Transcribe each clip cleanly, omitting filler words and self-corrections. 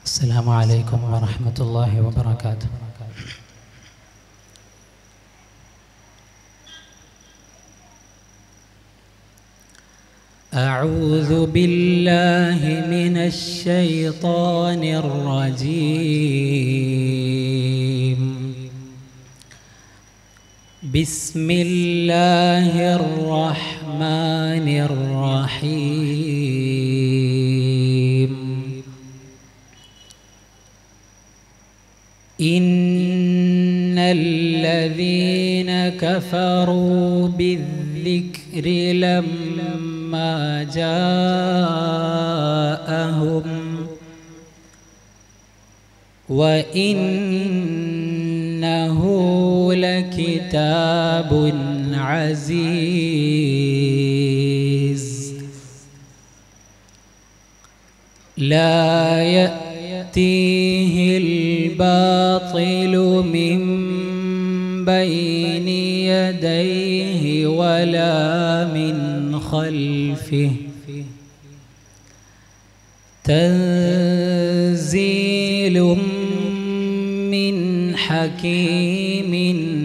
السلام عليكم ورحمة الله وبركاته. أعوذ بالله من الشيطان الرجيم. بسم الله الرحمن الرحيم. إن الذين كفروا بالذكر لما جاءهم وإنه لكتاب عزيز لا يأتيه الباطل من بين يديه ولا من خلفه تنزيل من حكيم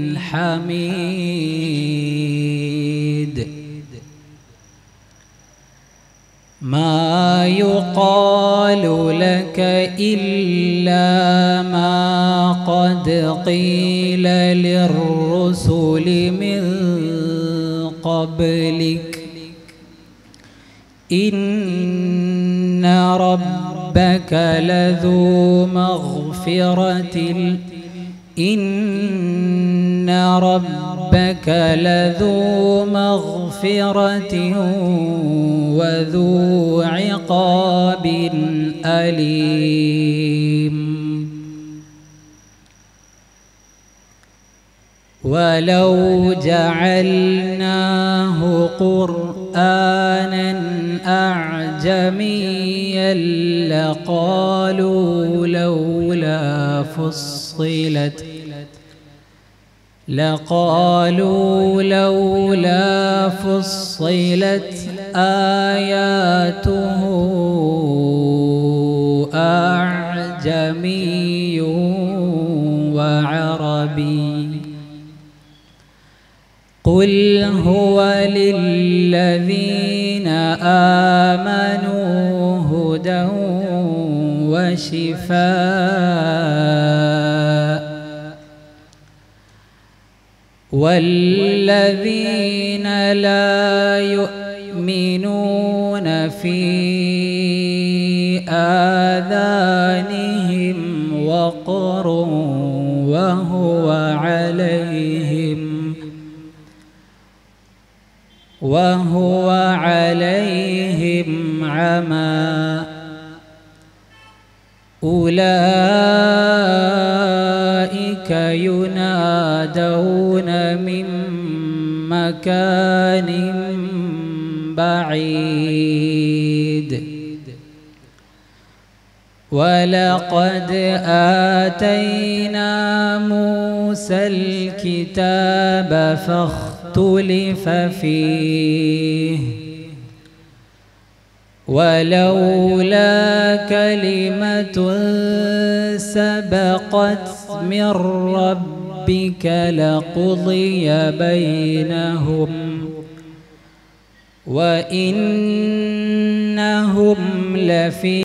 حميد. ما يقال لك إلا ما قد قيل للرسل من قبلك إن ربك لذو مغفرة وذو عقاب أليم. ولو جعلناه قرآنا أعجميا لقالوا لولا فصلت آياته أعجمي وعربي. قل هو للذين آمنوا هدى وشفاء والذين لا يؤمنون في آذانهم وقر وهو عليهم عمى أولئك ينادون من مكان بعيد. ولقد آتينا موسى الكتاب فاختلف فيه ولولا كلمة سبقت من ربك لقضي بينهم وإنهم لفي